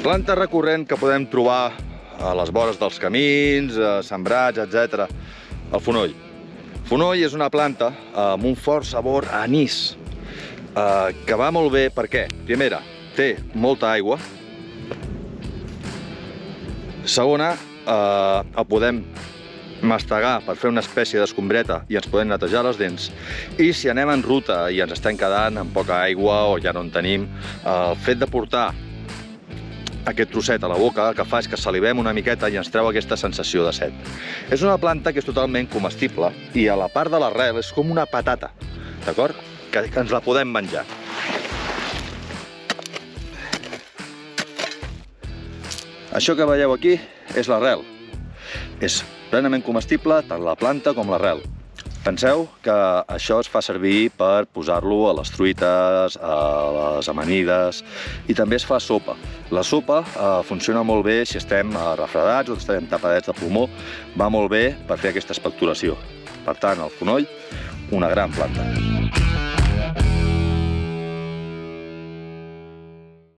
Planta recurrent que podem trobar a les vores dels camins, sembrats, etc. El fonoll. Fonoll és una planta amb un fort sabor a anís, que va molt bé perquè, primera, té molta aigua. Segona, el podem mastegar per fer una espècie d'escombreta i ens podem netejar les dents. I si anem en ruta i ens estem quedant amb poca aigua o ja no en tenim, el fet de portar aquest trosset a la boca el que fa és que salivem una miqueta i ens treu aquesta sensació de set. És una planta que és totalment comestible i a la part de l'arrel és com una patata, d'acord? Que ens la podem menjar. Això que veieu aquí és l'arrel. És plenament comestible tant la planta com l'arrel. Penseu que això es fa servir per posar-lo a les truites, a les amanides i també es fa sopa. La sopa funciona molt bé si estem refredats o estem tapadets de pulmó. Va molt bé per fer aquesta expectoració. Per tant, el fonoll, una gran planta.